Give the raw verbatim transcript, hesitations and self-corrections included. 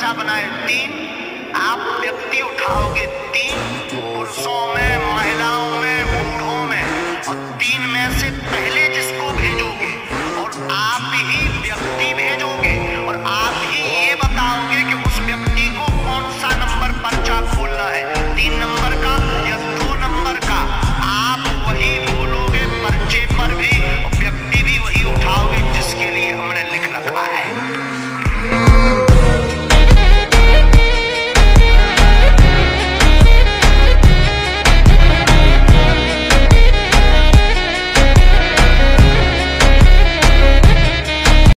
ढांचा बनाए तीन, आप व्यक्ति उठाओगे तीन, पुरुषों में